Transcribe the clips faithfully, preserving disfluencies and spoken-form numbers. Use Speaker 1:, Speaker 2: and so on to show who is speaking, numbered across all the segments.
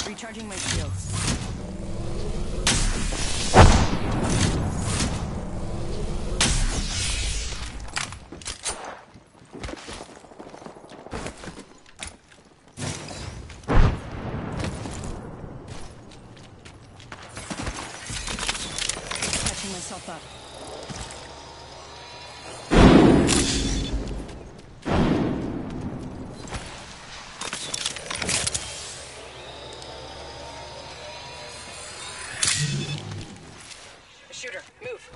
Speaker 1: Recharging my shields. Catching myself up. Shooter, move.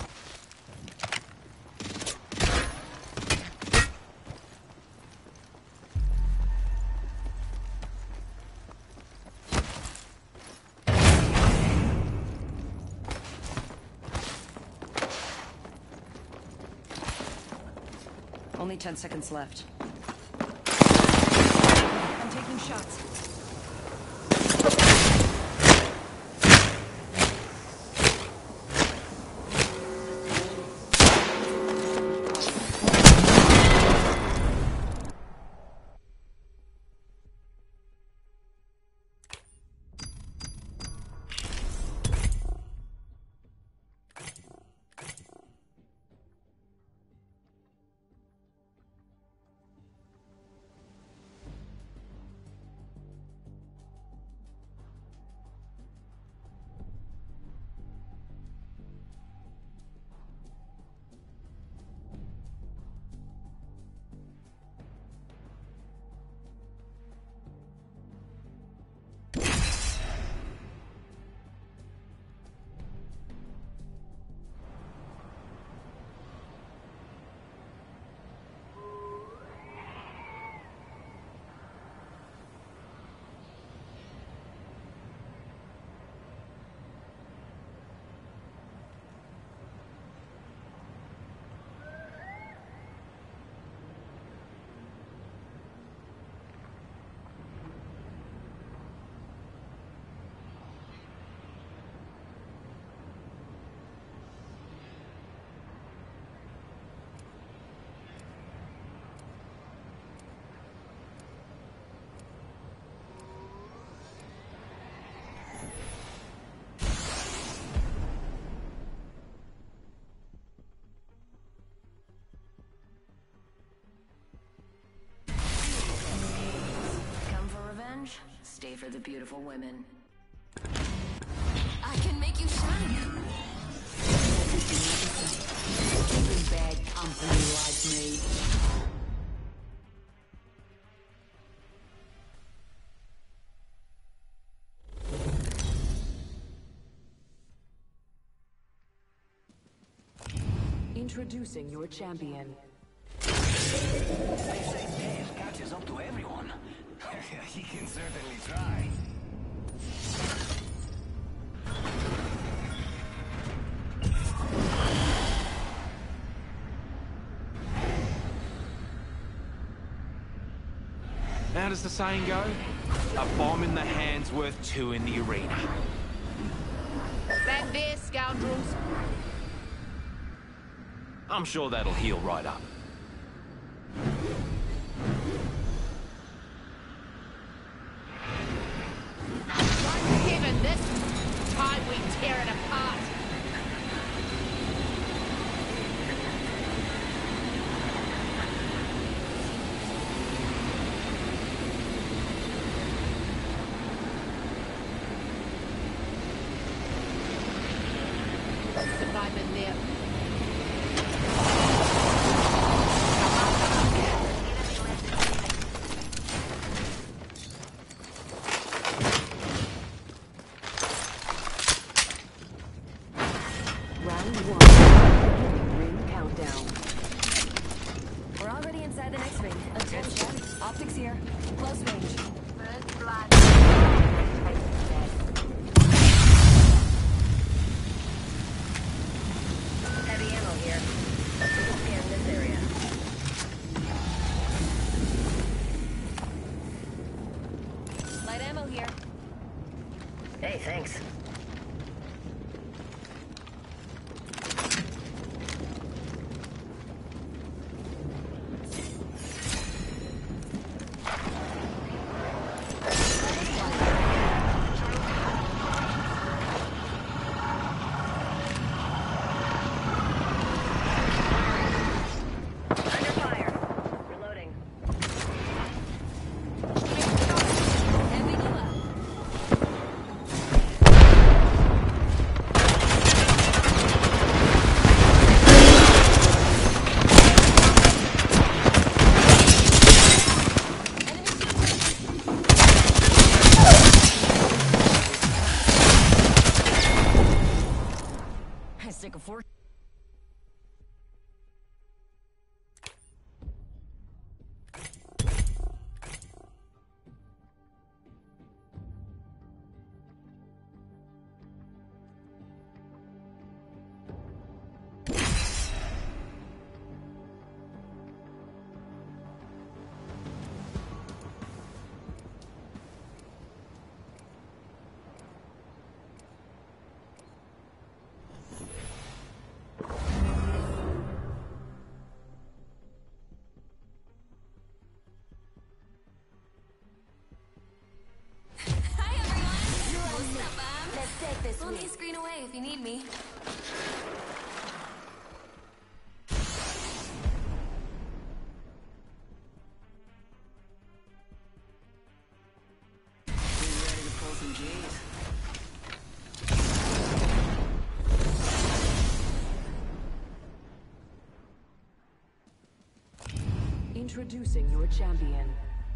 Speaker 1: Only ten seconds left. I'm taking shots. Stay for the beautiful women.
Speaker 2: I can make you shine.
Speaker 1: Keeping bad company like me. Introducing your champion.
Speaker 3: They say Dave catches up to everyone. He can certainly try.
Speaker 4: How does the saying go? A bomb in the hand's worth two in the arena.
Speaker 2: Back there, scoundrels.
Speaker 4: I'm sure that'll heal right up.
Speaker 2: Heaven, this time we tear it apart. Surviving there.
Speaker 1: Round one. Ring countdown. We're already inside the next ring. Attention. Optics here. Close range.
Speaker 2: First blood.
Speaker 1: Heavy ammo here. We'll scan this area. Light ammo here. Hey, thanks. Only a screen away if you need me.
Speaker 3: Who's ready to pull some G's?
Speaker 5: Introducing your champion.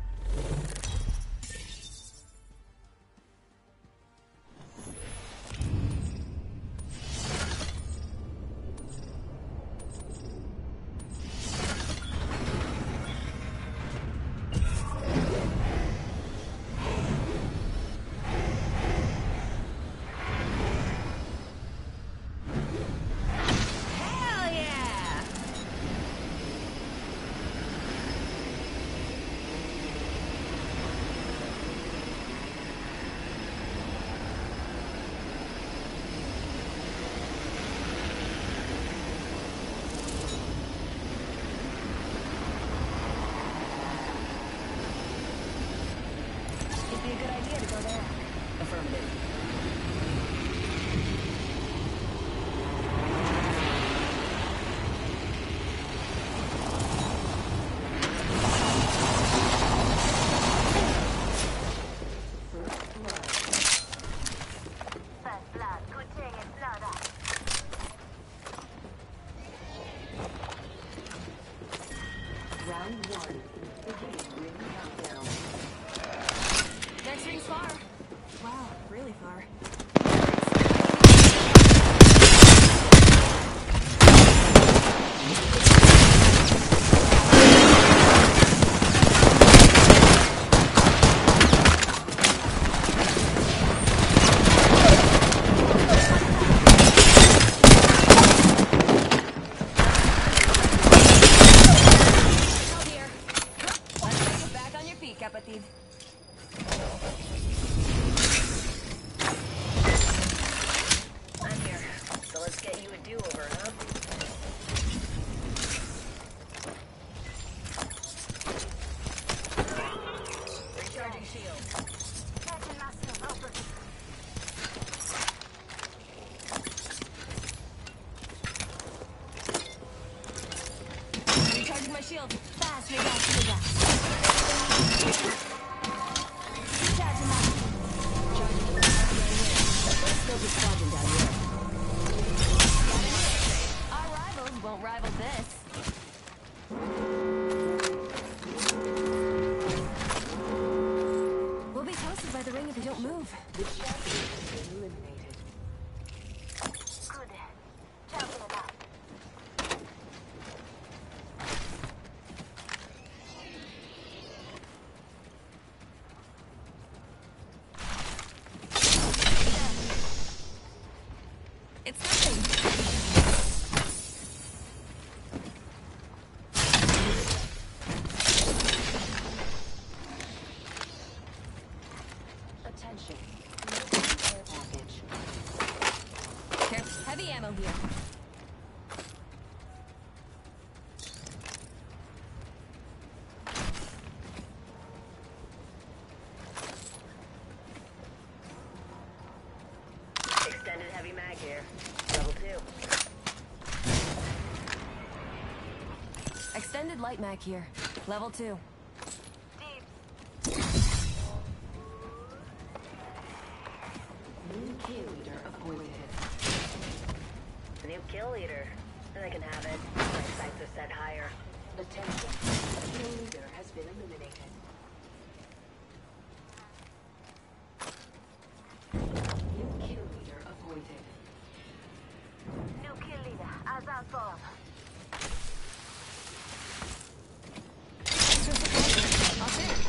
Speaker 2: Hell yeah!
Speaker 1: It'd be a good idea to go there.
Speaker 3: Affirmative.
Speaker 5: Round one. Beginning ring countdown.
Speaker 1: Next ring's far. Wow, really far. Held here. Let's take it back on your feet, Kapatid.
Speaker 6: I'm here. So let's get you a do-over, huh? Recharging shield.
Speaker 1: Recharging my shield. Fast, Vega, Vega. Recharging my
Speaker 5: Let's go to squadron down here.
Speaker 1: Our rivals won't rival this. We'll be toasted by the ring if we don't move.
Speaker 5: The champion has been eliminated.
Speaker 1: It's nothing.
Speaker 5: Attention. Care package.
Speaker 1: Here, heavy ammo here.
Speaker 6: Extended heavy mag here. Level two.
Speaker 1: Extended light mag here. Level two.
Speaker 5: New kill leader appointed.
Speaker 6: The new kill leader. And I can have it. My sights are set higher.
Speaker 5: Attention. Kill leader has been eliminated. New kill leader appointed.
Speaker 6: New kill leader. As I thought.
Speaker 1: Extra supply. I'll fit.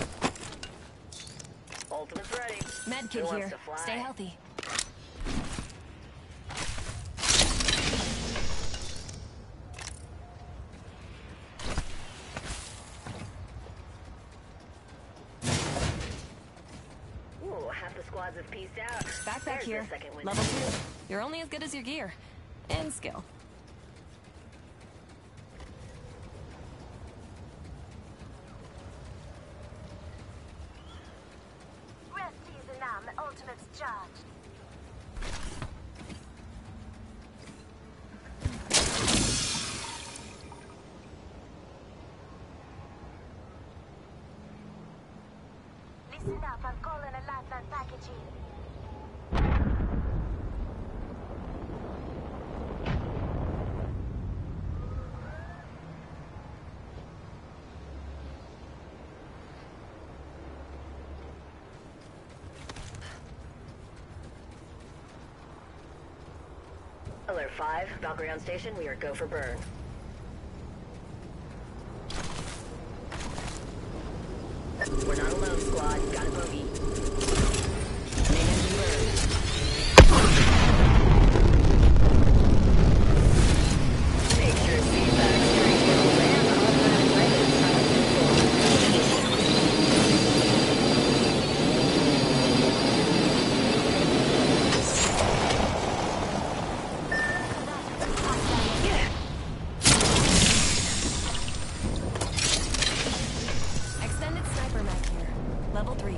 Speaker 6: Ultimate's ready.
Speaker 1: Med
Speaker 6: Who
Speaker 1: kit
Speaker 6: wants
Speaker 1: here.
Speaker 6: to fly?
Speaker 1: Stay healthy.
Speaker 6: Ooh, half the squads have pieced out.
Speaker 1: Backpack
Speaker 6: There's the
Speaker 1: here.
Speaker 6: second window.
Speaker 1: Level two. You're only as good as your gear. And skill.
Speaker 6: Rest easy now. My ultimate's charged. Listen up, I'm calling a lifeline package in. Alert five, Valkyrie on station, we are go for burn. We're not alone, squad. Got a bogey. Main engine burned. Make sure feedback straight will land on automatic readiness
Speaker 1: Extended sniper mag here. Level three.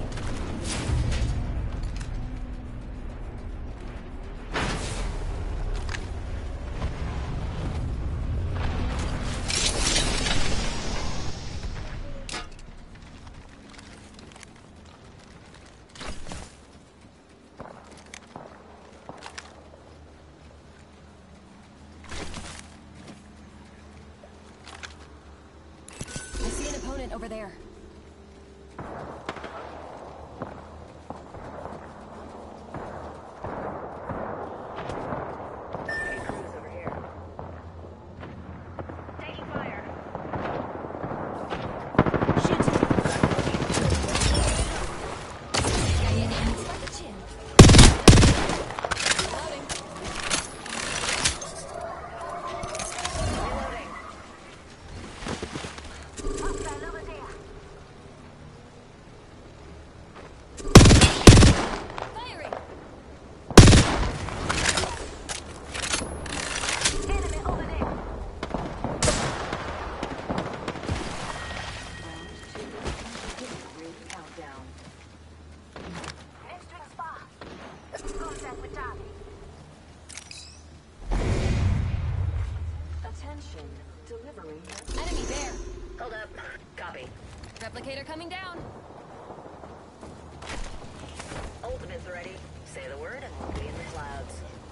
Speaker 1: I see an opponent over there.
Speaker 6: Okay, cruise over here. Taking fire.
Speaker 1: By the chin. Loading.
Speaker 6: Reloading. Hostile over there.
Speaker 1: Firing.
Speaker 6: Enemy over there.
Speaker 5: Ring countdown.
Speaker 6: Next ring spot. Contact with target.
Speaker 5: Attention. Delivering.
Speaker 1: Enemy there.
Speaker 6: Hold up. Copy.
Speaker 1: Replicator coming down.
Speaker 6: Ultimate's ready. Say the word and we'll be in the clouds.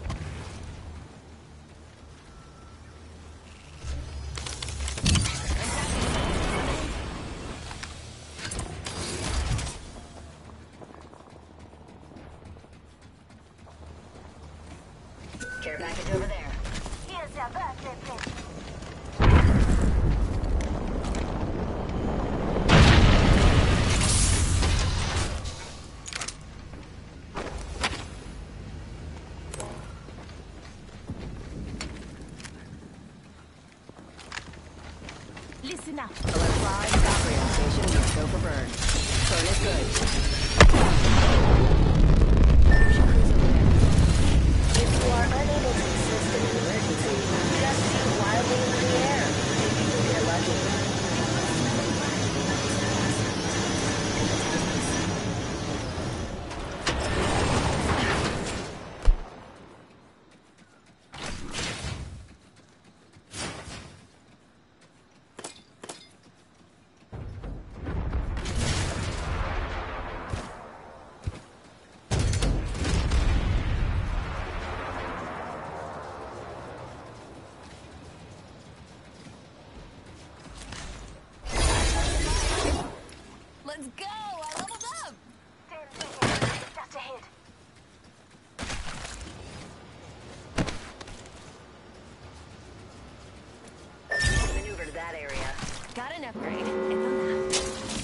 Speaker 6: Care package over there. Here's your birthday present.
Speaker 2: Listen up.
Speaker 6: Alert five, Valkyrie on station. We are go for burn. Burn is good. Cruise over there. If you are unable to assist in an emergency, just shoot wildly into the air. You'll get lucky.
Speaker 1: Let's go! I leveled up!
Speaker 6: Ten seconds. Just ahead. Maneuver to that area.
Speaker 1: Got an upgrade. It's on that.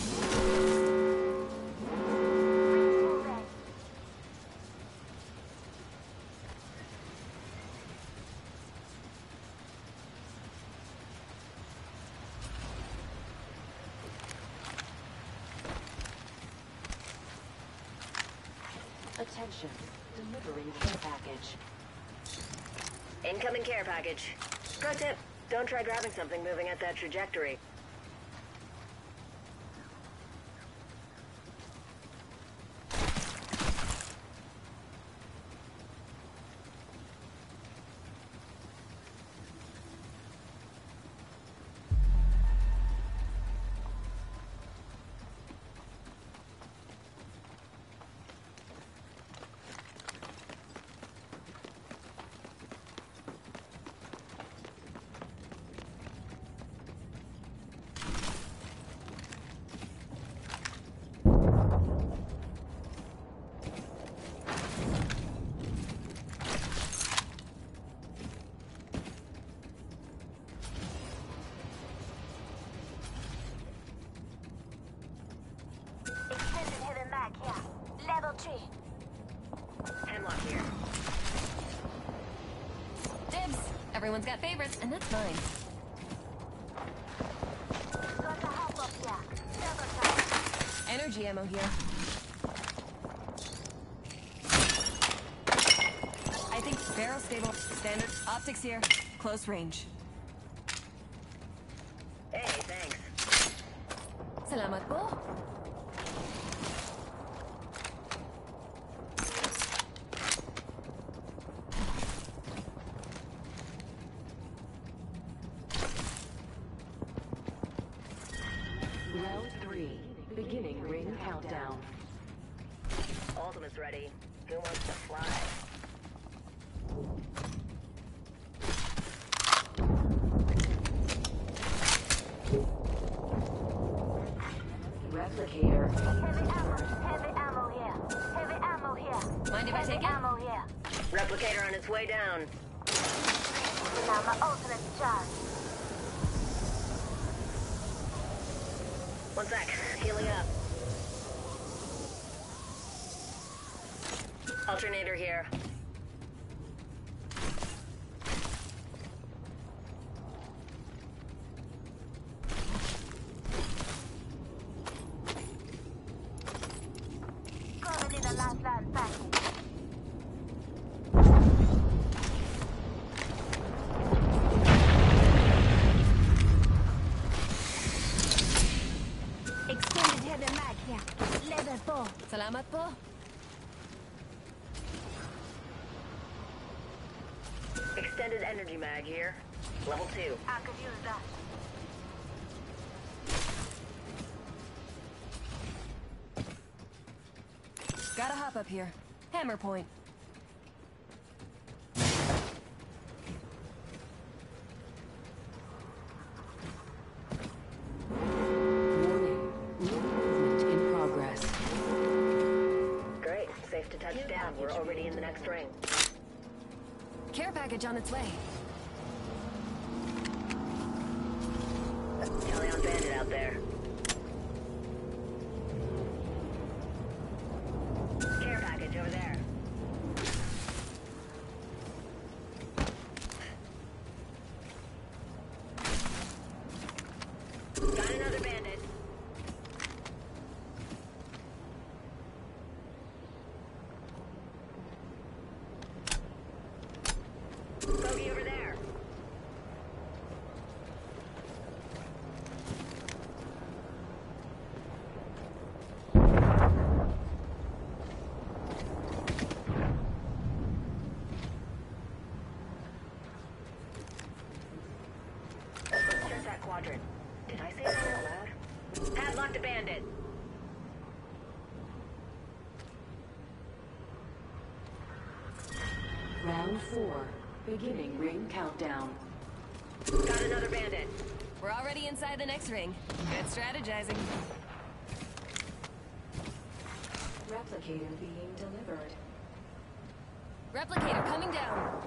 Speaker 5: Attention. Delivering care package.
Speaker 6: Incoming care package. Pro tip, don't try grabbing something moving at that trajectory. time lock here.
Speaker 1: Dibs. Everyone's got favorites, and that's mine. Energy ammo here. I think barrel stable. Standard. Optics here. Close range.
Speaker 6: Hey, thanks.
Speaker 1: Salamat po.
Speaker 5: Round three. Beginning ring countdown.
Speaker 6: Ultimate's ready. Who wants to fly?
Speaker 5: Replicator.
Speaker 7: Heavy ammo, heavy ammo here. Heavy ammo here.
Speaker 1: Mind if I
Speaker 7: Heavy
Speaker 1: take it?
Speaker 7: ammo here.
Speaker 6: Replicator on its way down.
Speaker 7: Now my ultimate charge.
Speaker 6: One sec. Healing up. Alternator here.
Speaker 7: Gonna need a lifeline package. Extended heavy mag here. Level four.
Speaker 1: Salamat po.
Speaker 6: Extended energy mag here. Level two.
Speaker 7: I could use that.
Speaker 1: Gotta hop up here. Hammer point.
Speaker 5: Warning. New movement in progress.
Speaker 6: Great. Safe to touch down. We're already in the next ring.
Speaker 1: Care package on its way.
Speaker 6: Talion bandit out there. Care package over there. Got another bandit. Bogey over there. Search that quadrant. Did I say that out loud? Padlocked a bandit.
Speaker 5: Round four. Beginning ring countdown.
Speaker 6: Got another bandit.
Speaker 1: We're already inside the next ring. Good strategizing.
Speaker 5: Replicator being delivered.
Speaker 1: Replicator coming down.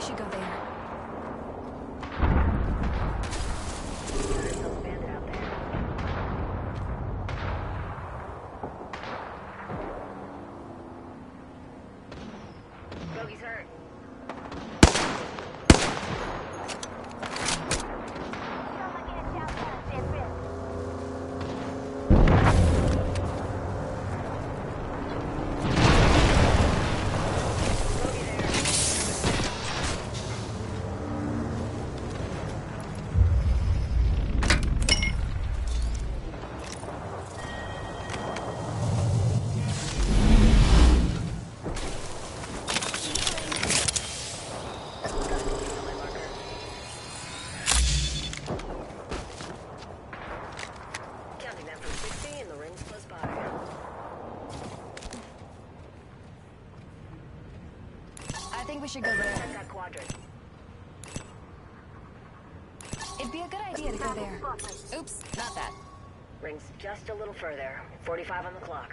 Speaker 1: should go there.
Speaker 6: There's no bandit out there. Bogey's hurt.
Speaker 1: I think we should go there.
Speaker 6: Check that quadrant.
Speaker 1: It'd be a good idea to go there. Oops, not that.
Speaker 6: Rings just a little further. forty-five on the clock.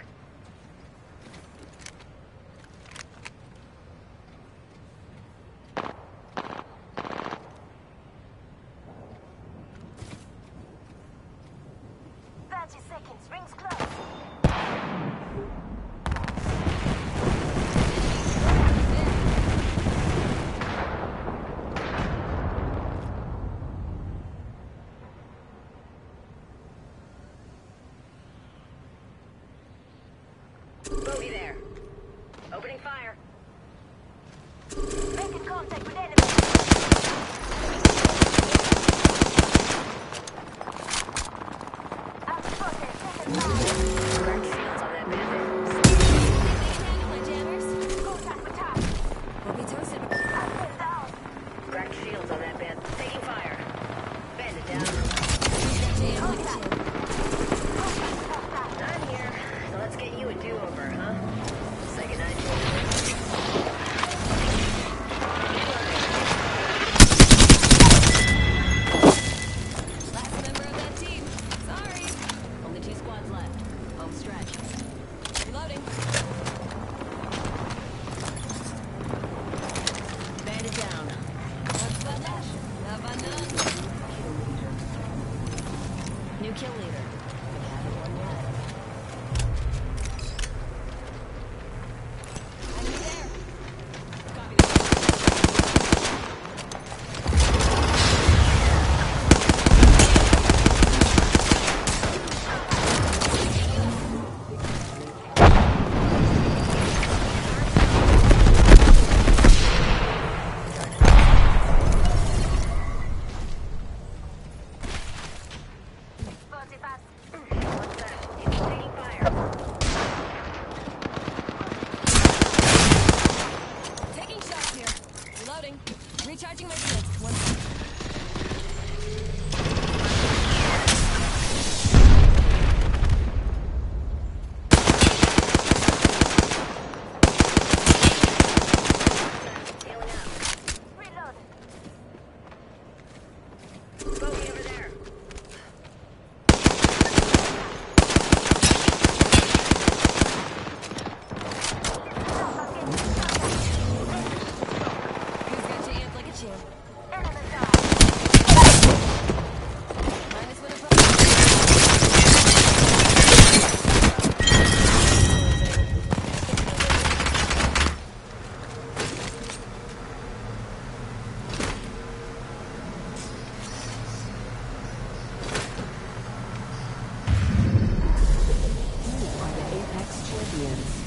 Speaker 7: thirty seconds. Rings close.
Speaker 6: Bogey there. Opening fire.
Speaker 7: Making contact with enemy. I'm spotted. Second fire.
Speaker 6: Cracked shields on that bandit.
Speaker 1: Handle it, jammers.
Speaker 7: Contact with top.
Speaker 1: We'll be toasted.
Speaker 7: I'm down.
Speaker 6: Cracked shields on that bandit. Taking fire. Bandit down.
Speaker 7: Contact.
Speaker 6: I'm here. So let's get you a do-over, huh? Say goodnight to you.
Speaker 1: Last member of that team. Sorry. Only two squads left. Home stretch. Reloading.
Speaker 6: Bandit down.
Speaker 1: What's that dash? Have I done?
Speaker 6: New kill leader. But haven't won yet.
Speaker 1: Enemy there. Copy
Speaker 7: forty-five.
Speaker 6: What's that? It's taking fire.
Speaker 1: Taking shots here. Reloading. Recharging my shields. One second.
Speaker 6: Healing up.
Speaker 7: Reload.
Speaker 6: Bogey over there.
Speaker 1: Who's got you amped like a champ?
Speaker 7: Enemy down.
Speaker 1: Minus one above.
Speaker 5: Apex Champions.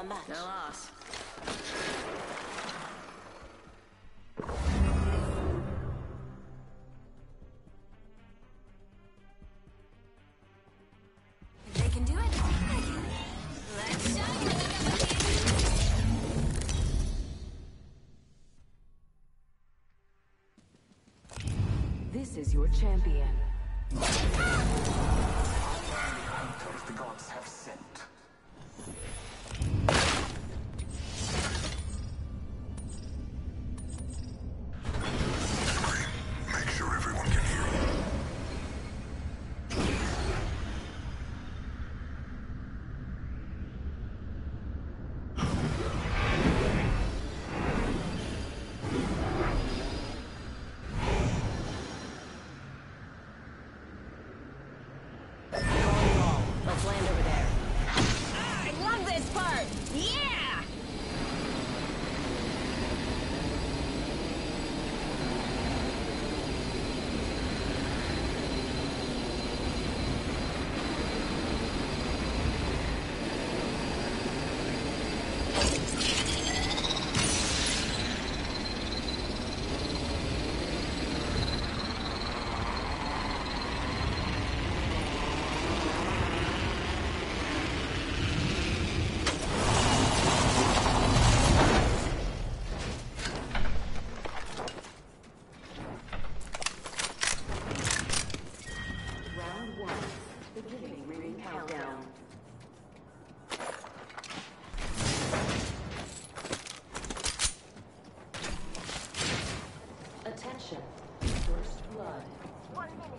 Speaker 6: a match.
Speaker 1: No loss. They can do it. Let's shine.
Speaker 5: This is your champion.
Speaker 3: Hunters the gods have sent.
Speaker 8: Make sure everyone can hear you.
Speaker 1: Let's land over there. Ah, I love this part! Yeah!
Speaker 5: Round one. Beginning ring countdown. Attention. First blood.
Speaker 7: One minute.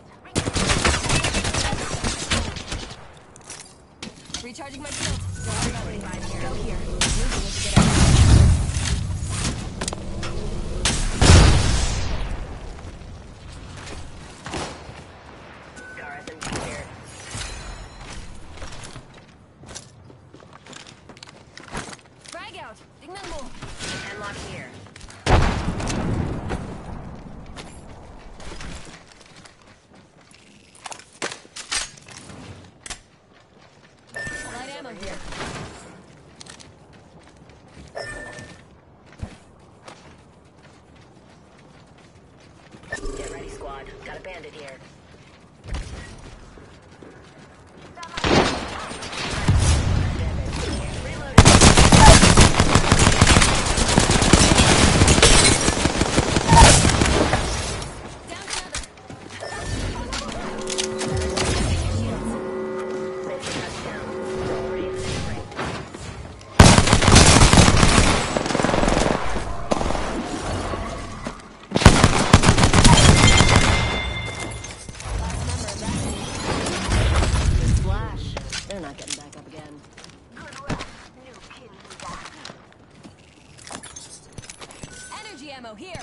Speaker 1: Recharging my shield. Don't worry about me. Go here. Moving with a good idea.
Speaker 6: Garrison here.
Speaker 1: Frag out. Tingnan mo.
Speaker 6: And lock here.
Speaker 1: Light ammo here.
Speaker 6: Get ready, squad. Got a bandit here.
Speaker 1: Down another.
Speaker 6: Splash. They're not getting back up again.
Speaker 7: Good work. New kill leader.
Speaker 1: Energy ammo here.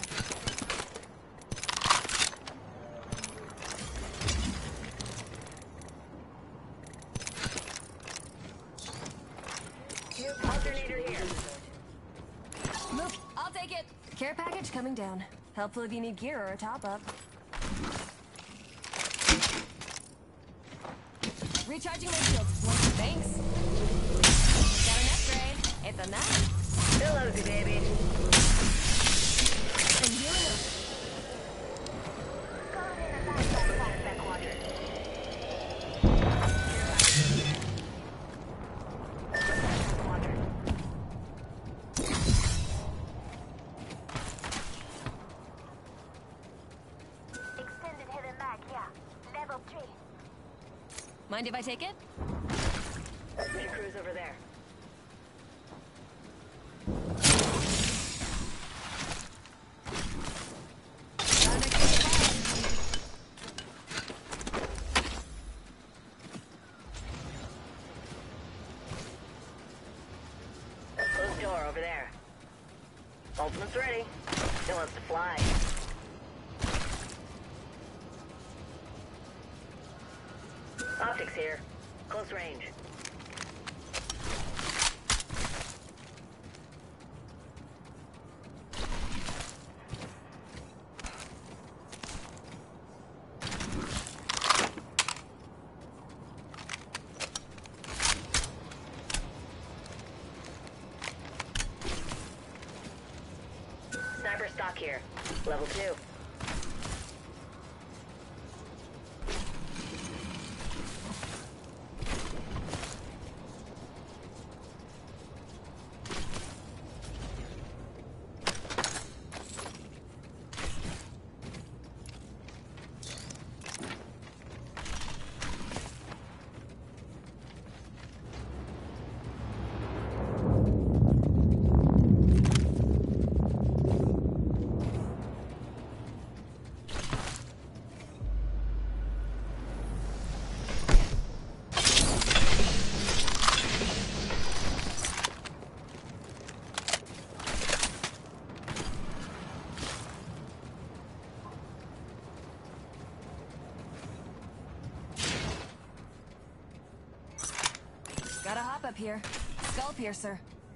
Speaker 6: Alternator here.
Speaker 1: Look, I'll take it. Care package coming down. Helpful if you need gear or a top up. Recharging my shield. Thanks. Got an upgrade. It's a nut.
Speaker 6: Still lousy, baby.
Speaker 1: And healing up.
Speaker 7: Going in a back, back, back, back quadrant. Extended heavy mag here. Level three.
Speaker 1: Mind if I take it?
Speaker 6: There's a cruise over there.
Speaker 1: Not next to the fire.
Speaker 6: Closed door over there. Ultimate's ready. It wants to fly. Optics here. Close range. stock here. Level two.
Speaker 1: Gotta hop up here. Skull piercer.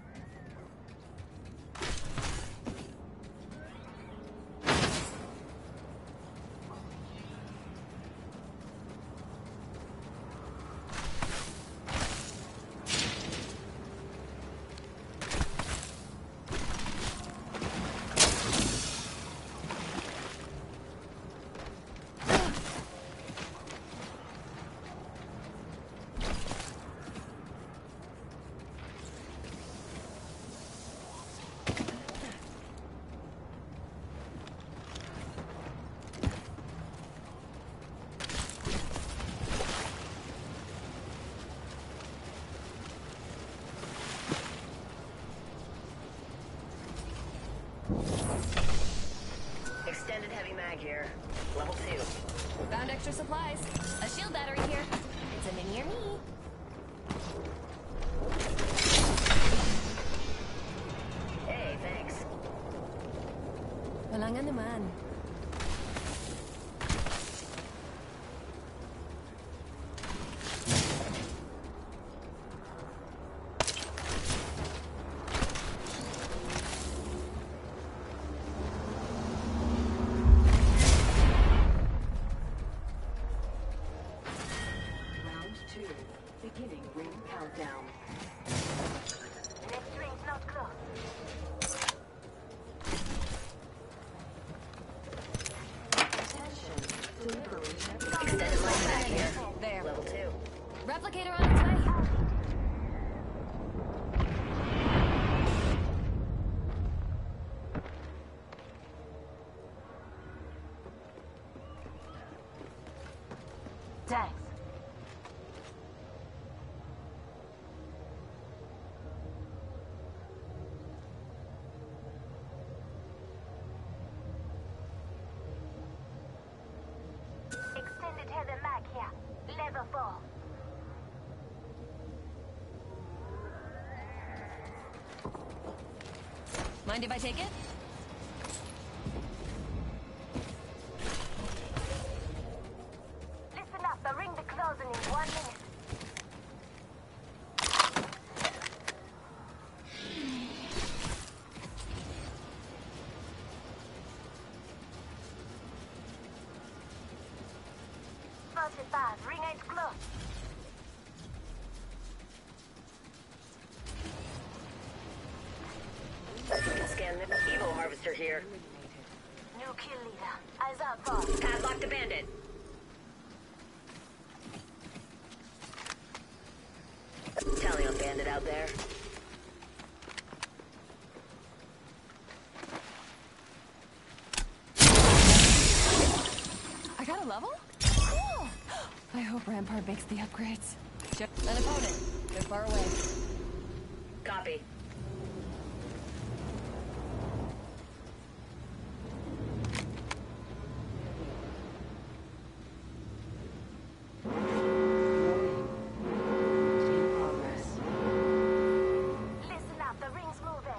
Speaker 1: Extended heavy mag here. Level two. Found extra supplies. A shield battery here. It's a mini or me.
Speaker 6: Hey, thanks.
Speaker 1: Walang anuman.
Speaker 5: Beginning ring countdown.
Speaker 7: Next ring's not close.
Speaker 5: Attention. Delivery.
Speaker 6: Extended light mag here.
Speaker 1: There.
Speaker 6: Level two.
Speaker 1: Replicator on its way.
Speaker 7: Thanks. Extended heavy mag here. Level four.
Speaker 1: Mind if I take it?
Speaker 7: Listen up, the ring be closing in one minute. Forty-five, ring ain't close.
Speaker 6: Scan the Evo harvester here.
Speaker 7: New kill leader. Eyes out, boss.
Speaker 6: Padlock the bandit. Tally on bandit out there.
Speaker 1: I got a level? Cool. I hope Rampart makes the upgrades. Ship an opponent. They're far away.
Speaker 6: Copy.
Speaker 5: In progress.
Speaker 7: Listen up, the ring's moving.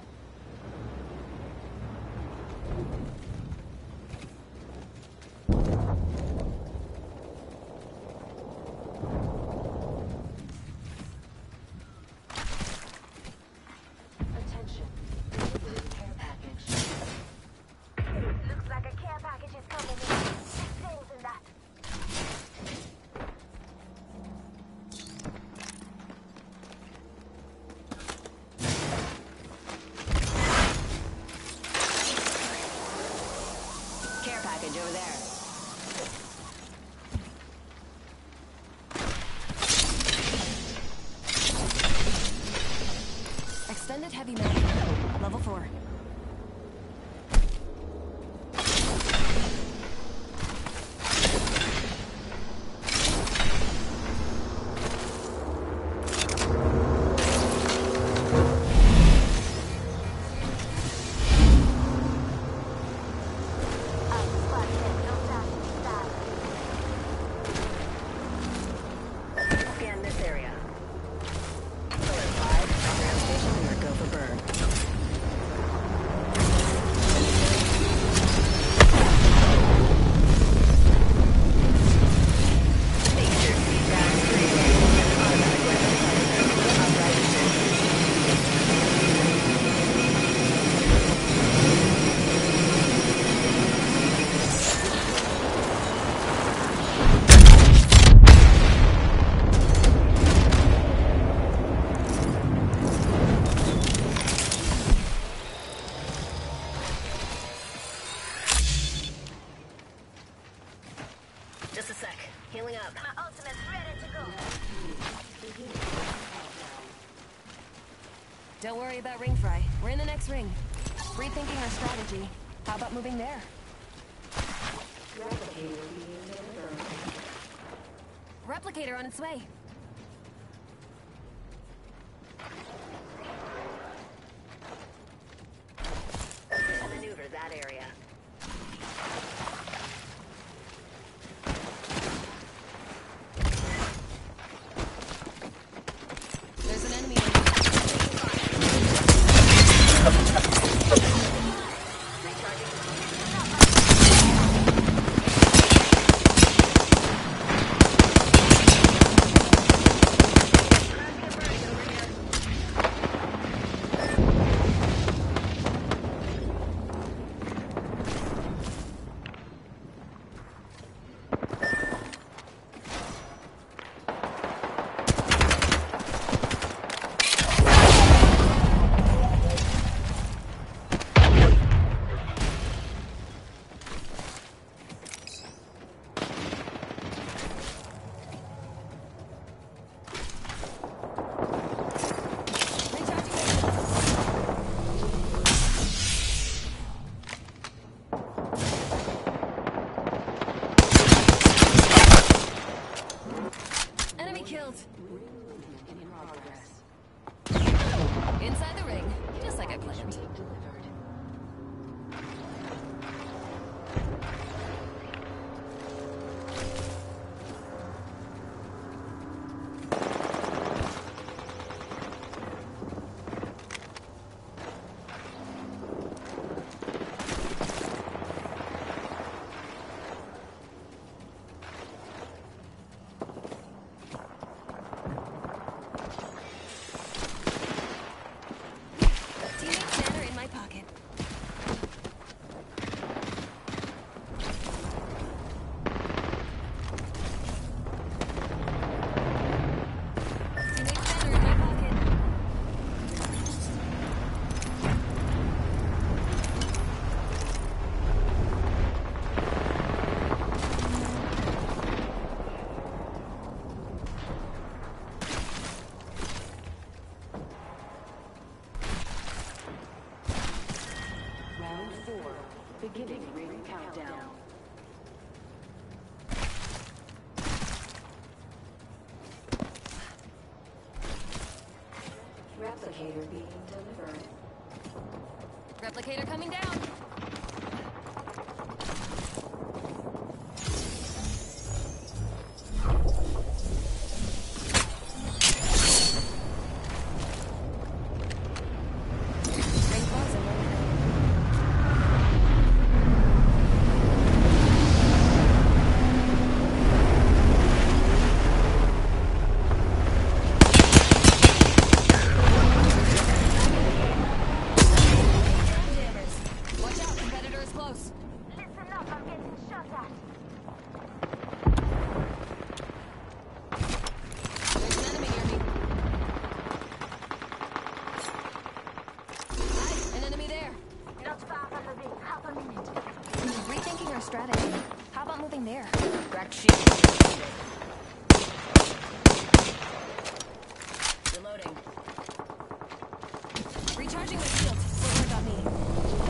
Speaker 7: up. My ultimate's ready to go.
Speaker 1: Don't worry about ring fry. We're in the next ring. Rethinking our strategy. How about moving there? Replicator on its way.
Speaker 6: Maneuver that area.
Speaker 1: There's an enemy. Inside the ring, just like I planned.
Speaker 5: Beginning ring countdown. Replicator being delivered.
Speaker 1: Replicator coming down. Strategy. How about moving there?
Speaker 6: Cracked shield. Reloading.
Speaker 1: Recharging my shield. Don't worry about me.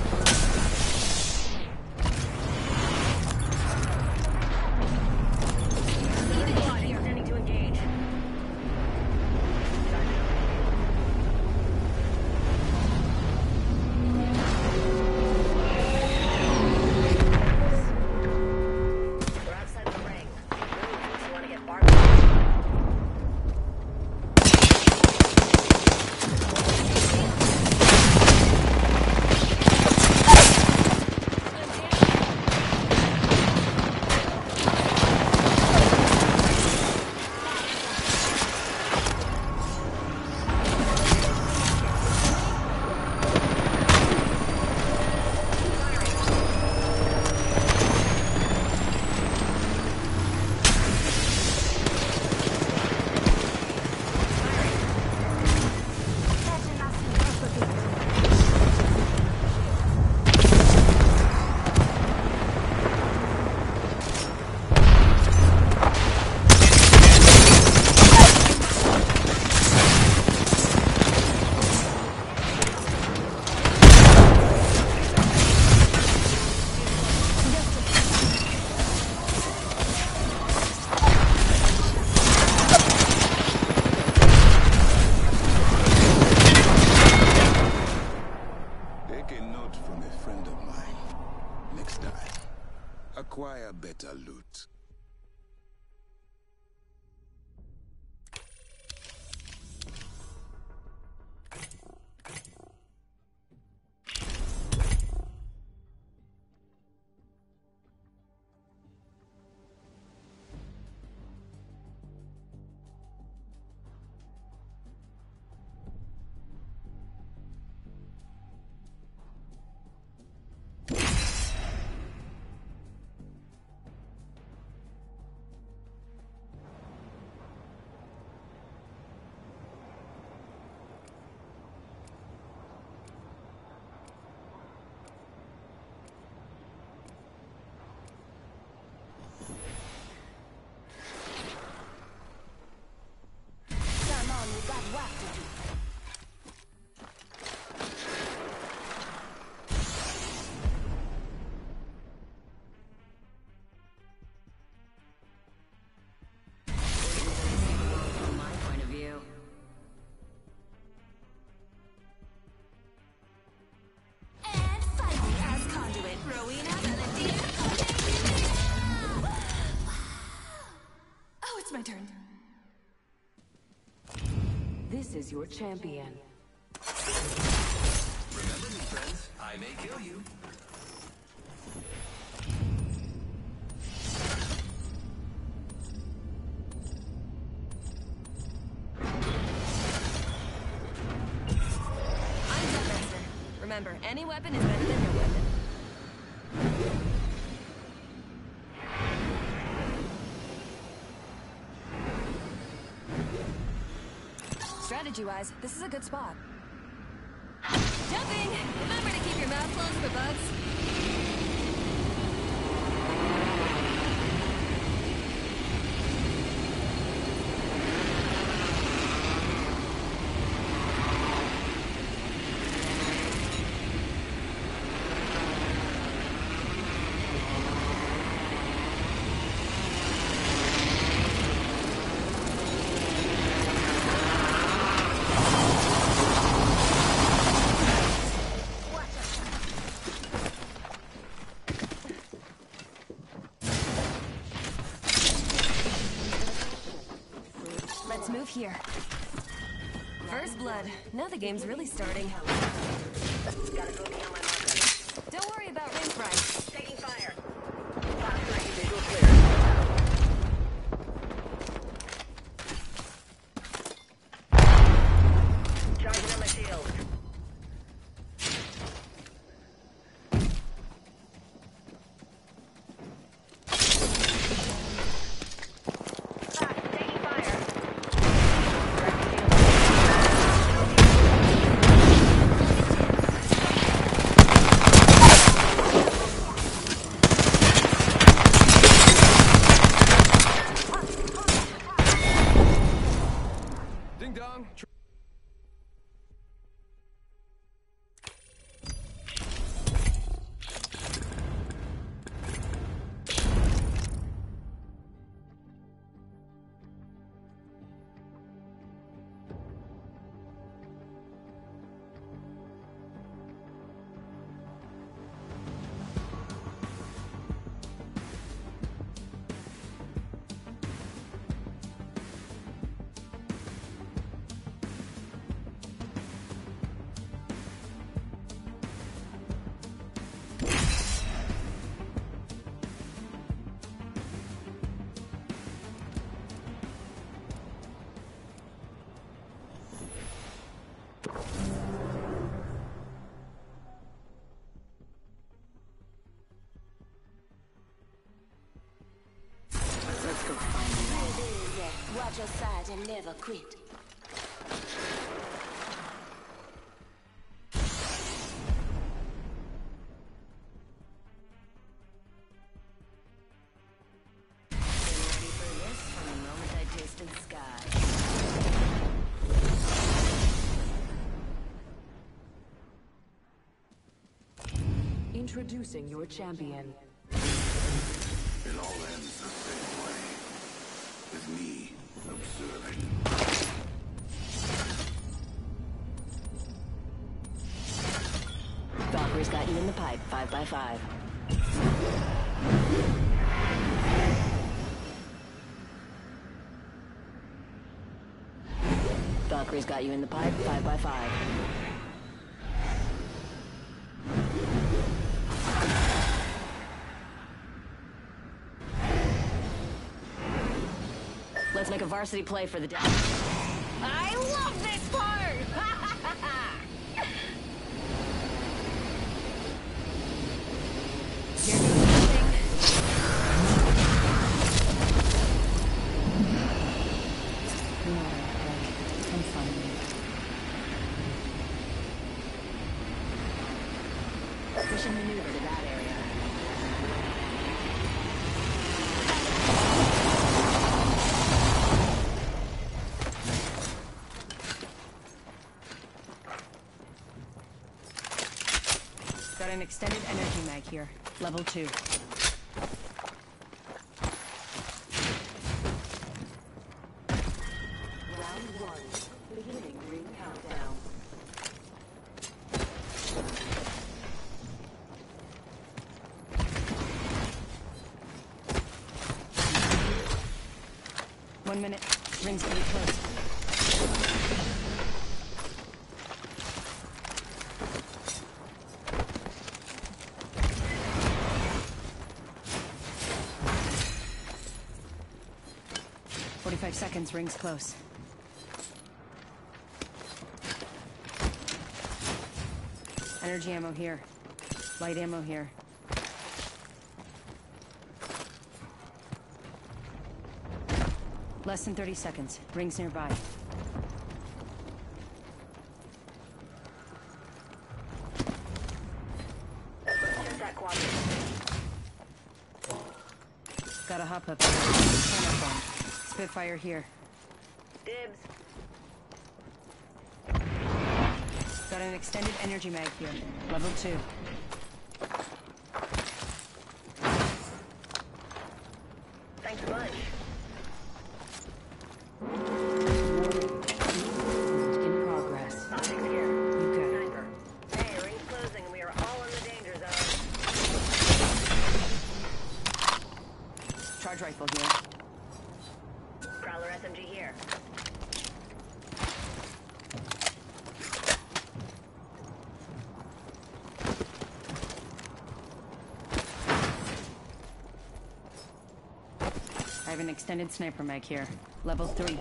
Speaker 6: Extending to engage. We're outside the ring. Move if you want to get barked.
Speaker 8: lifestyle. Acquire better loot.
Speaker 1: From my point of view. And fighting as Conduit, Rowena Valentina. Oh, it's my turn. This is your champion.
Speaker 3: Remember me, friends. I may kill you.
Speaker 1: I'm Jumpmaster. Remember, any weapon is better than no weapon. Strategy-wise, this is a good spot. Jumping! Remember to keep your mouth closed for bugs. Let's move here. First blood. Now the game's really starting.
Speaker 6: Gotta go beyond my marker.
Speaker 1: Don't worry about ring price.
Speaker 6: Taking fire. Box three, visual clear. Charging on my shield. Ah, taking fire.
Speaker 4: Ding dong.
Speaker 1: Let's go find Watch your side and never quit. Been ready for this from the moment I tasted sky. Introducing your champion.
Speaker 8: It all ends the same way. With me observing.
Speaker 1: Valkyrie's got you in the pipe, five by five. Valkyrie's got you in the pipe, five by five. Let's make a varsity play for the day. I love this part! Here goes nothing. No, like, I'm fine. We should maneuver to that area. Got an extended energy mag here. Level two.
Speaker 5: Round one. Beginning ring countdown.
Speaker 1: One minute. Ring's pretty close. Forty-five seconds. Ring's close. Energy ammo here. Light ammo here. Less than thirty seconds. Ring's nearby.
Speaker 6: Check that quadrant.
Speaker 1: Gotta hop up. Phone. Spitfire here.
Speaker 6: Dibs.
Speaker 1: Got an extended energy mag here. Level two.
Speaker 6: Thanks a bunch.
Speaker 1: In progress.
Speaker 6: Optics here.
Speaker 1: You got it.
Speaker 6: Sniper. Hey, ring's closing and we are all in the danger zone.
Speaker 1: Charge rifle here.
Speaker 6: Prowler S M G here.
Speaker 1: I have an extended sniper mag here. Level three.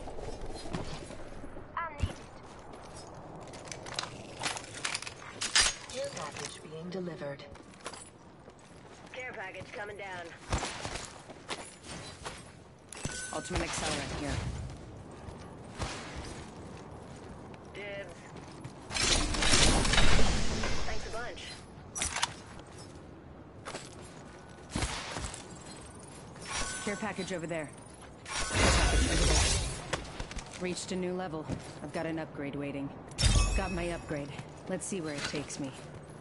Speaker 5: Care package being delivered.
Speaker 6: Care package coming down.
Speaker 1: Ultimate accelerant here.
Speaker 6: Dibs. Thanks a bunch.
Speaker 1: Care package over there. Care package over there. Reached a new level. I've got an upgrade waiting. Got my upgrade. Let's see where it takes me.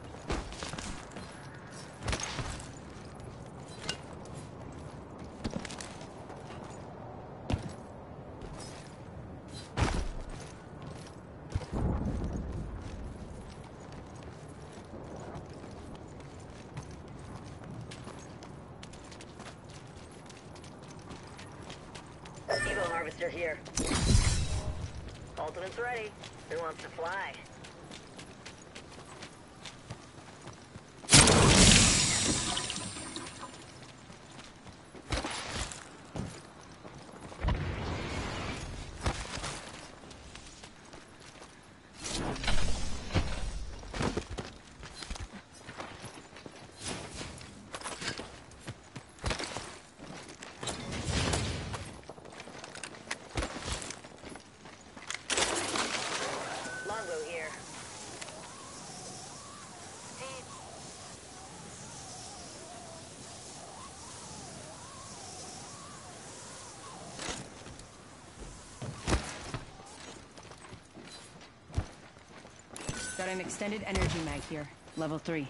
Speaker 6: Evo harvester here. Ultimate's ready. Who wants to fly? Longbow here.
Speaker 1: Got an extended energy mag here. Level three.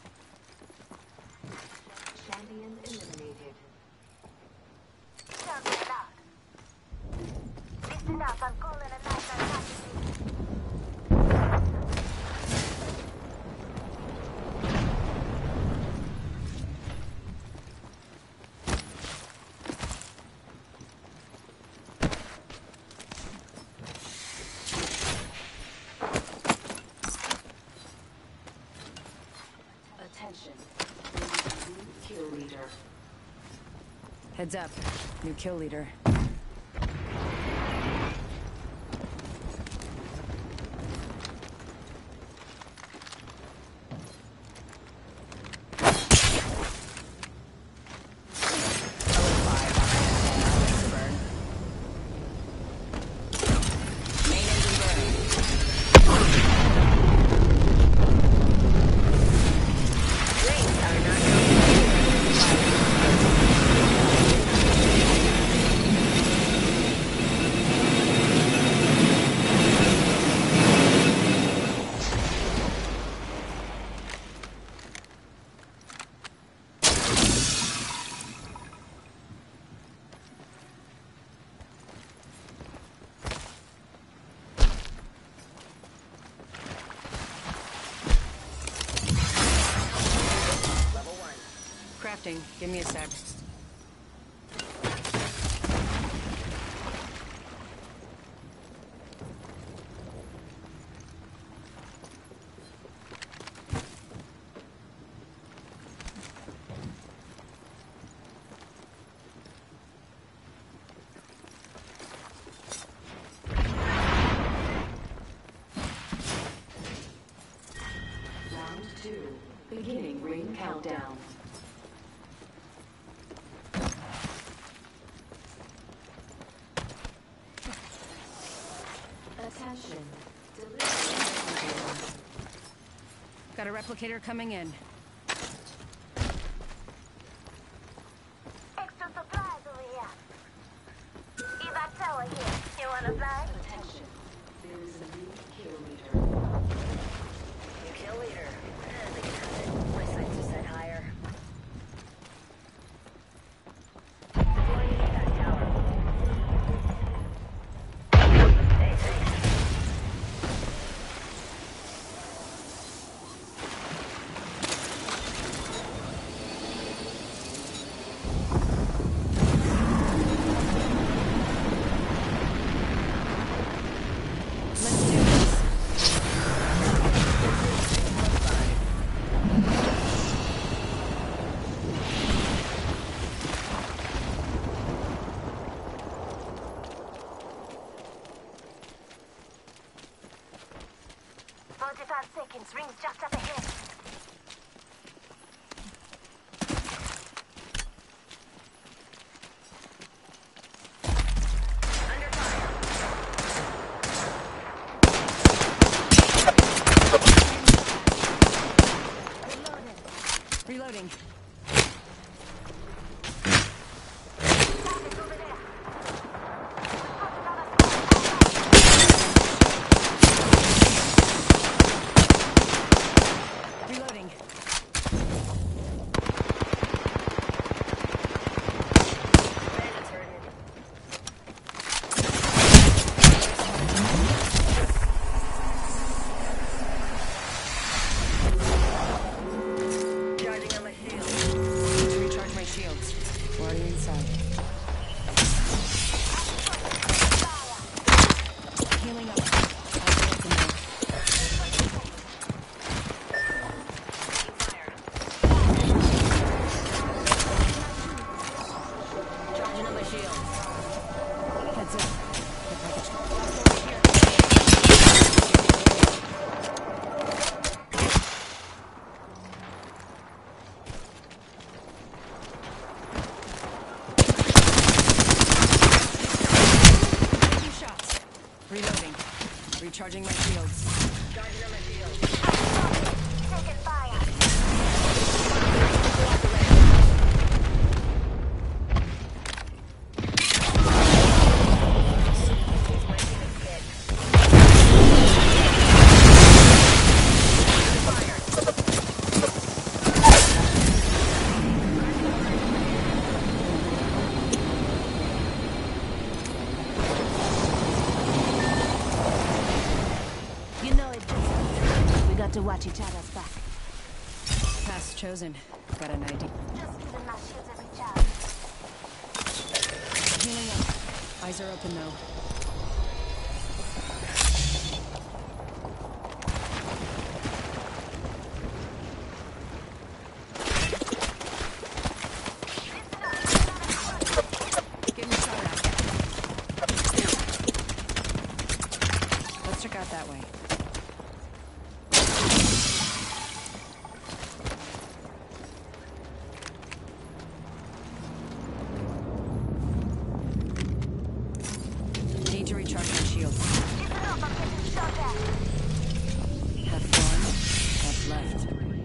Speaker 5: Champion eliminated.
Speaker 7: Target I'm calling a night narcotic.
Speaker 5: Attention. New kill leader.
Speaker 1: Heads up. New kill leader. Crafting. Give me a sec.
Speaker 5: Round two. Beginning ring countdown. Attention. Delivery.
Speaker 1: Got a replicator coming in.
Speaker 7: Extra supplies over here. Evac tower here. You wanna fly?
Speaker 5: Attention. There is a new kill leader.
Speaker 6: New kill leader. Uh, they can have it. My sights are set higher. Deploying that tower. Hey, thanks.
Speaker 1: Let's do this.
Speaker 7: forty-five seconds. Rings just up ahead. Under fire.
Speaker 1: Reloading.
Speaker 7: Target's over there.
Speaker 1: Reloading.
Speaker 6: Bandits hurting. Charging on my shield.
Speaker 1: Need to recharge my shields. We're already inside. Healing up. I'll go open there.
Speaker 6: Charging on my shield.
Speaker 1: Heads up. The package. Few shots. Reloading. Recharging my shields.
Speaker 6: Charging on my shield.
Speaker 7: Taking fire.
Speaker 6: My team is hit.
Speaker 7: got to watch each other's back.
Speaker 1: Pass chosen. Got an idea.
Speaker 7: Just giving my shields a recharge.
Speaker 1: Healing up. Eyes are open though. Give me a shot at it. Let's check out that way. Need to recharge my shields.
Speaker 7: Keep it up, I'm getting shot at.
Speaker 1: Have fun. What's left?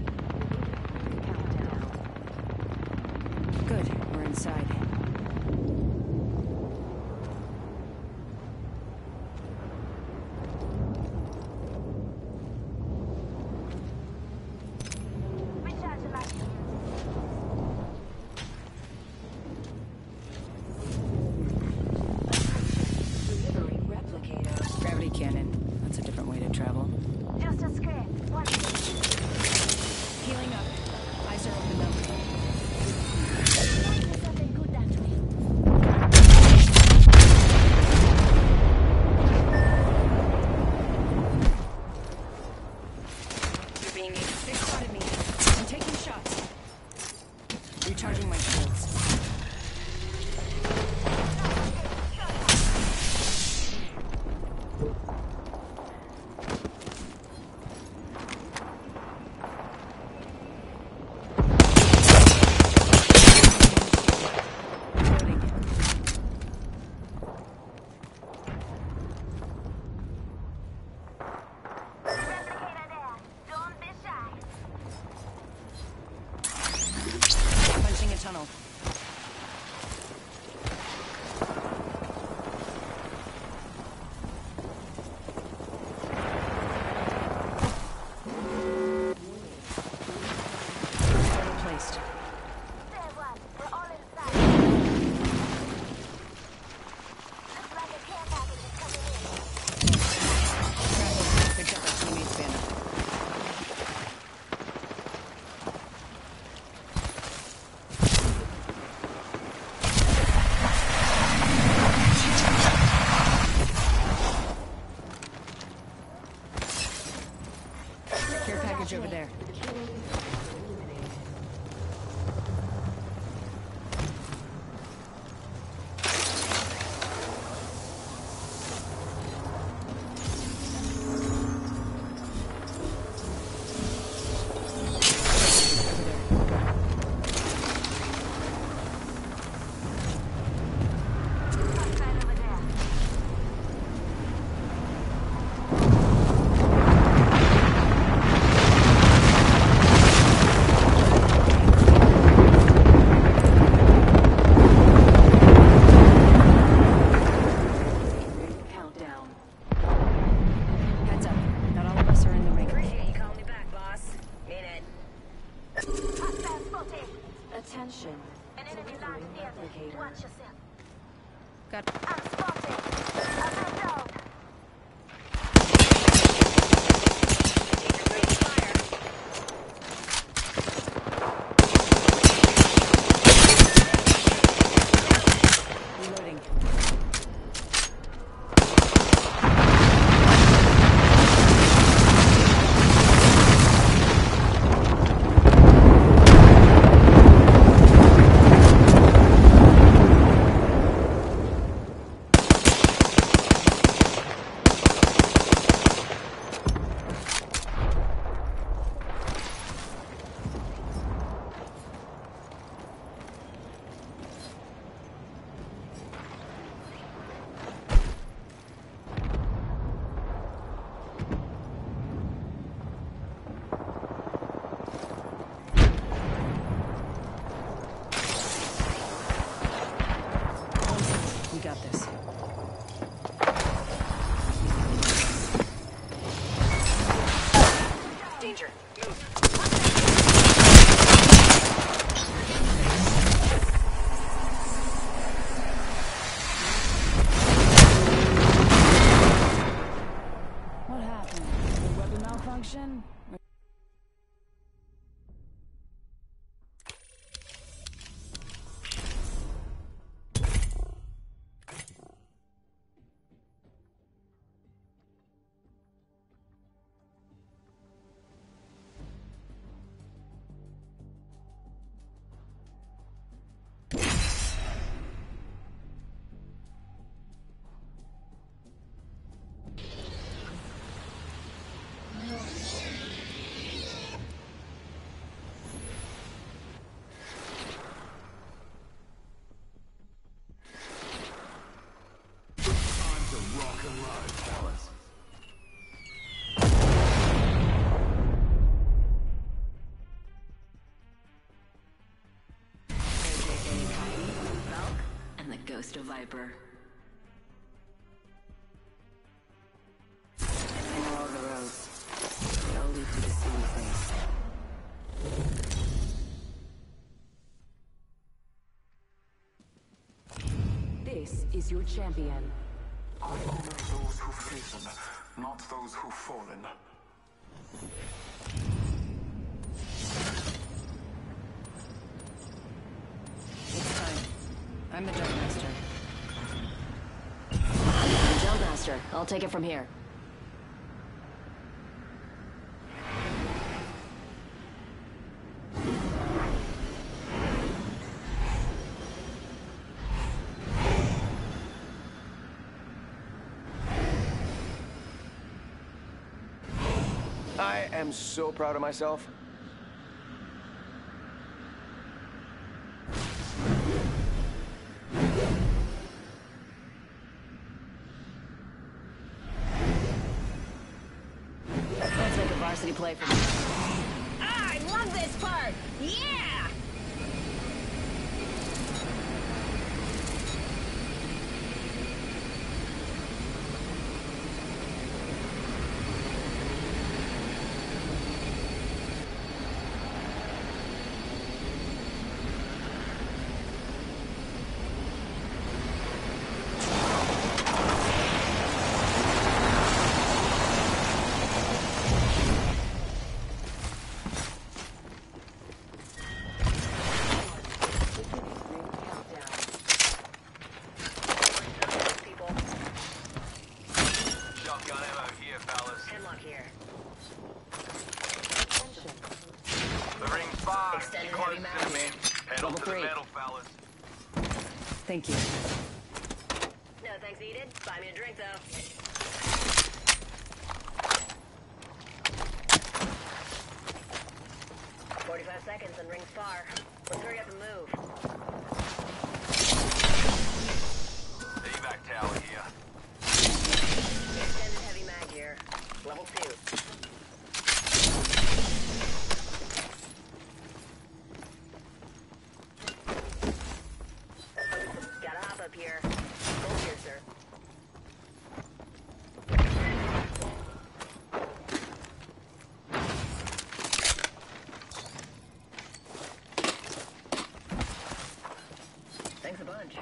Speaker 1: Good. We're inside.
Speaker 7: Recharging my shields.
Speaker 5: Delivering replicator.
Speaker 1: Gravity cannon. That's a different way to travel.
Speaker 7: Just a screen. One second.
Speaker 1: Healing up. Eyes are open though.
Speaker 7: Something good that way.
Speaker 1: You're being They spotted me. I'm taking shots. Recharging my shields. Loading.
Speaker 7: Replicator there. Don't be shy.
Speaker 1: Punching a tunnel. Placed.
Speaker 7: There one. We're all inside. Looks like a care package is coming in.
Speaker 1: Picked up our teammate's banner. Care package over there.
Speaker 7: Outside over there.
Speaker 5: Countdown.
Speaker 1: Heads up. Not all of us are in the ring.
Speaker 6: Appreciate you calling me back, boss. Mean it.
Speaker 7: Hostile spotted.
Speaker 5: Attention.
Speaker 7: An enemy
Speaker 5: Delivering
Speaker 7: line near me.
Speaker 5: replicator.
Speaker 7: Watch yourself.
Speaker 1: Got
Speaker 7: I'm spotted. I'm a dog.
Speaker 1: reloading.
Speaker 3: Welcome live, fellas.
Speaker 5: Valk, and the Ghost of Viper. All the roads. They'll lead to the same place. This is your champion.
Speaker 9: I honor those who've risen, not those who've fallen.
Speaker 1: It's time. I'm the jump master.
Speaker 5: I'm Jump Master. I'll take it from here.
Speaker 10: I am so proud of myself.
Speaker 5: Let's make a varsity play for me. Ah, I love this part! Yeah!
Speaker 4: Shotgun ammo here, fellas.
Speaker 5: Hemlock here.
Speaker 4: The ring's far.
Speaker 5: Extended
Speaker 4: Close
Speaker 5: heavy
Speaker 4: to
Speaker 5: mag
Speaker 4: me.
Speaker 5: here.
Speaker 4: Pedal
Speaker 5: Level
Speaker 4: to the
Speaker 5: three.
Speaker 4: metal, fellas.
Speaker 1: Thank you.
Speaker 5: No thanks needed. Buy me a drink, though. Forty-five seconds and rings far. Let's hurry up and move.
Speaker 4: Evac tower here.
Speaker 5: Extended heavy mag here. Level two. Gotta hop up here. Hold here, sir. Thanks a bunch.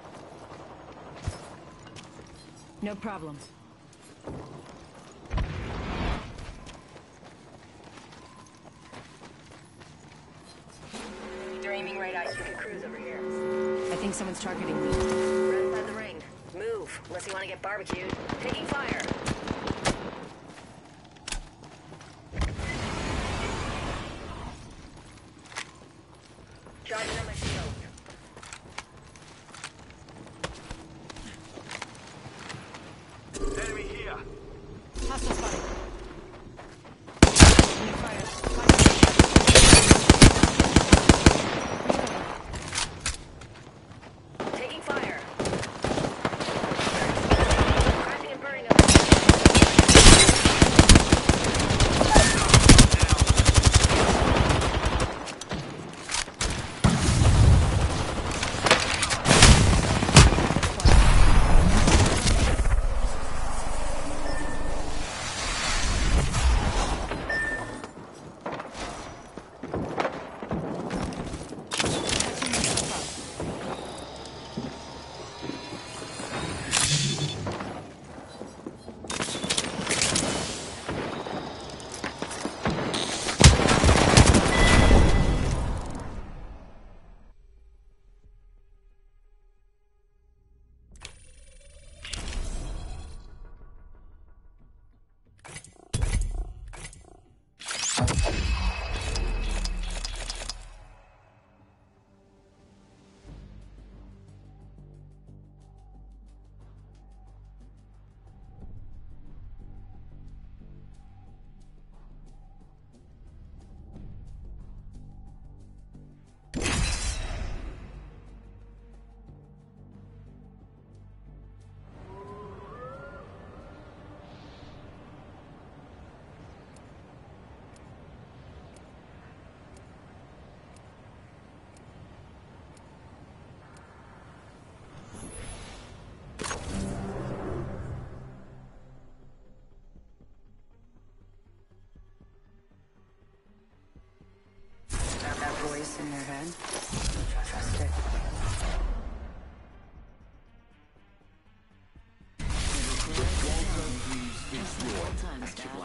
Speaker 1: No problem.
Speaker 5: You're aiming right at you can cruise over here.
Speaker 1: I think someone's targeting me.
Speaker 5: Right inside the ring. Move, unless you want to get barbecued. Taking fire. Charging on my shield.
Speaker 4: Enemy here.
Speaker 1: Hostile spotted. Under fire.
Speaker 5: Taking fire. Crashing and burning up.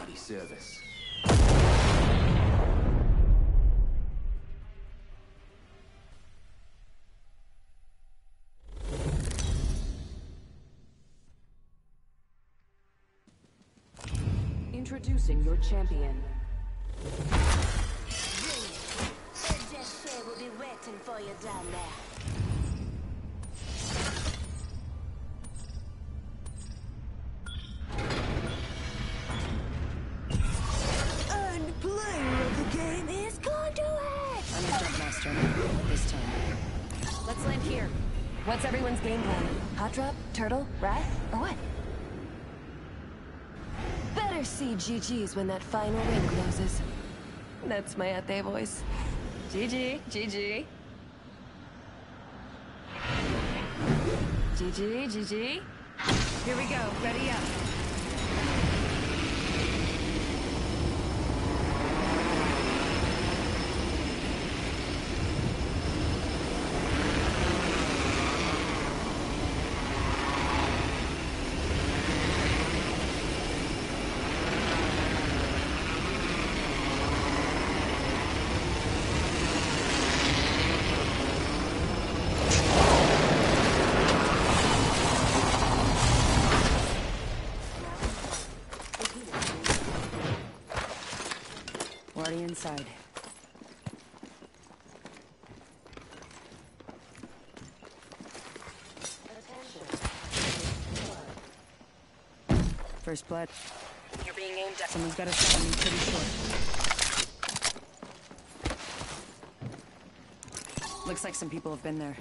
Speaker 3: bloody service.
Speaker 11: Introducing your champion.
Speaker 7: Just will be waiting for you down there. And player of the game is Conduit!
Speaker 1: I'm the jump master this time. Let's land here.
Speaker 5: What's everyone's game plan? Hot drop, turtle, rat, or what? Better see G G's when that final ring closes. That's my Ate voice. G G, G G. G G, G G.
Speaker 1: Here we go. Ready up. Already inside. First blood.
Speaker 5: You're being aimed at.
Speaker 1: Someone's got a shot on me pretty short. Looks like some people have been there.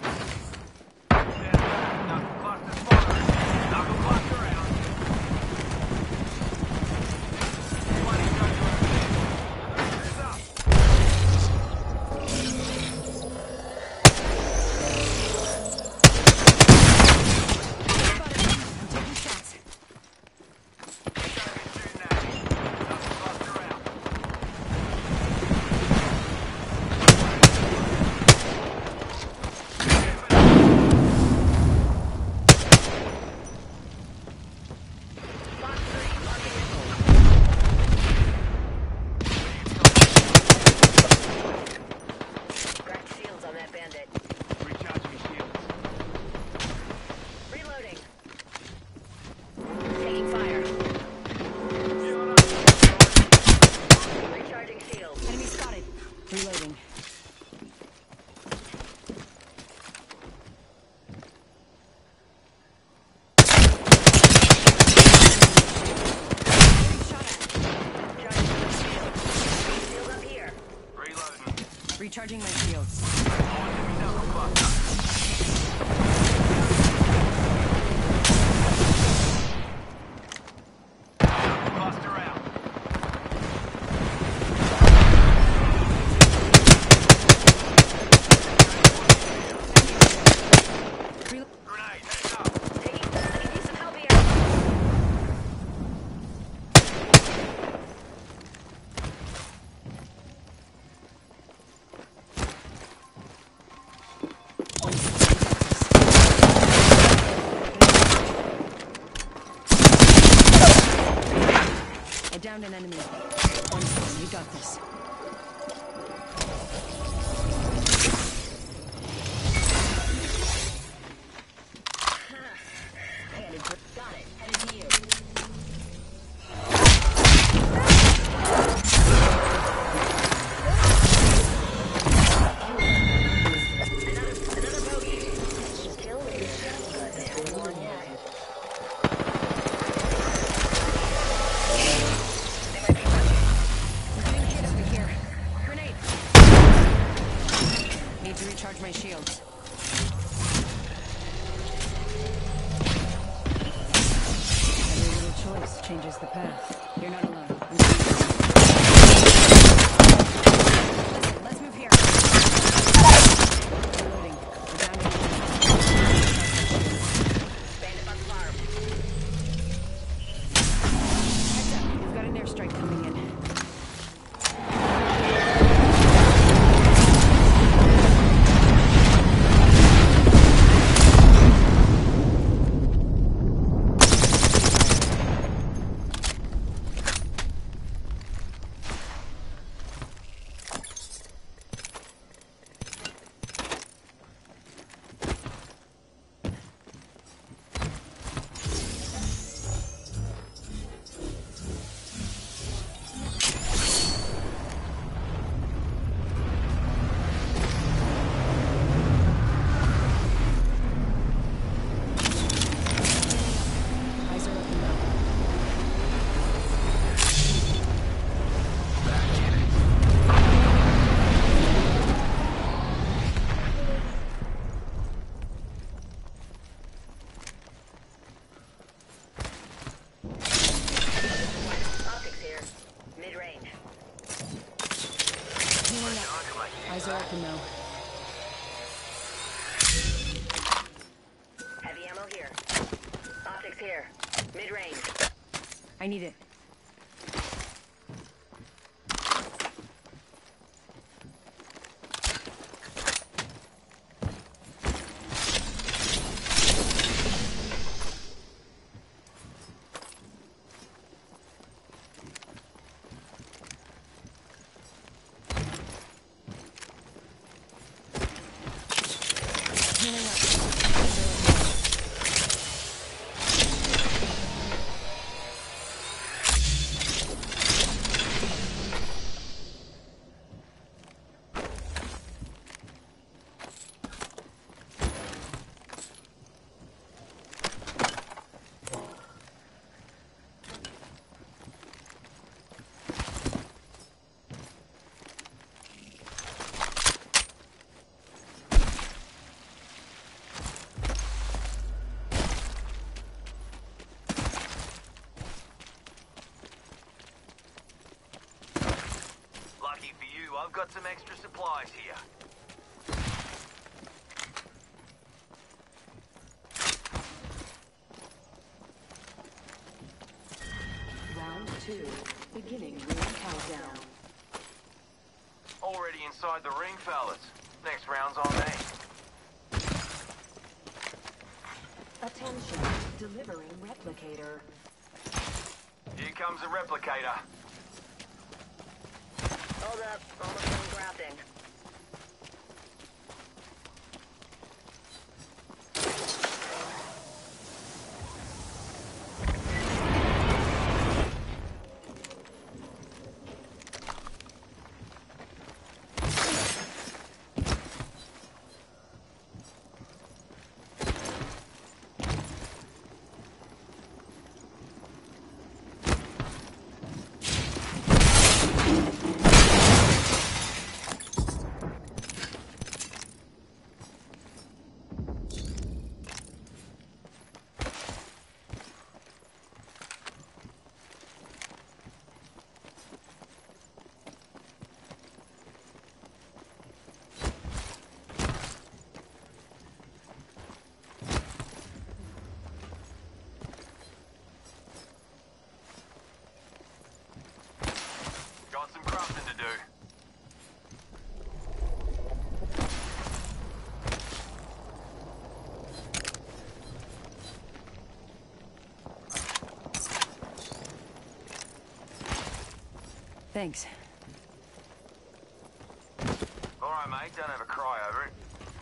Speaker 1: Recharging my shields.
Speaker 3: Cluster out. Grenade, heads up.
Speaker 5: Taking that. I need some help here.
Speaker 1: I downed an enemy. You got this.
Speaker 5: Got it. Headed to you. Another, another bogey. Kill me. One yet.
Speaker 1: Need to recharge my shields. Every little choice changes the path. You're not alone. I'm Listen, let's move here. Reloading. We're down to
Speaker 5: Bandit on farm.
Speaker 1: Heads up. We've got an airstrike coming in.
Speaker 6: Optics here. Mid-range.
Speaker 1: I need it.
Speaker 3: I've got some extra supplies here.
Speaker 11: Round two, beginning ring countdown.
Speaker 3: Already inside the ring, fellas. Next round's on me.
Speaker 11: Attention, delivering replicator.
Speaker 3: Here comes a replicator.
Speaker 6: Hold up, almost done grafting.
Speaker 3: Got some crafting to do.
Speaker 1: Thanks.
Speaker 3: All right, mate. Don't have a cry over it.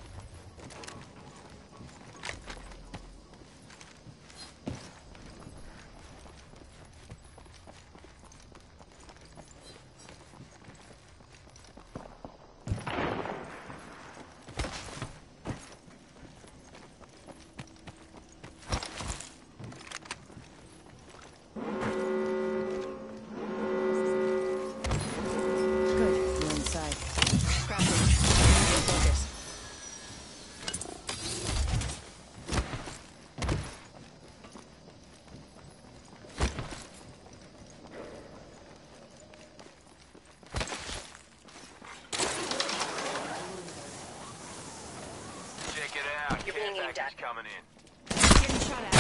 Speaker 6: You're being aimed at.
Speaker 3: Coming in.
Speaker 1: Getting shot at.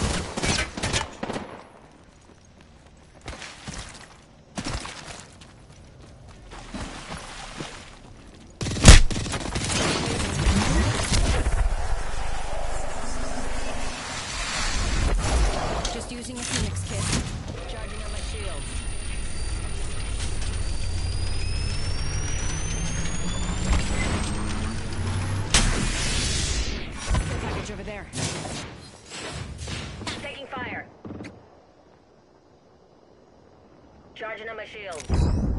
Speaker 1: Just using a Phoenix kit. Charging on my shields. Package over there.
Speaker 6: Taking fire. Charging on my shields.